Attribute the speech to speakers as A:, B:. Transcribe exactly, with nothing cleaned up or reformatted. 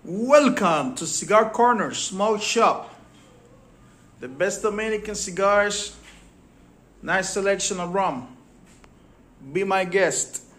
A: Welcome to Cigar Corner Smoke Shop. The best Dominican cigars, nice selection of rum. Be my guest.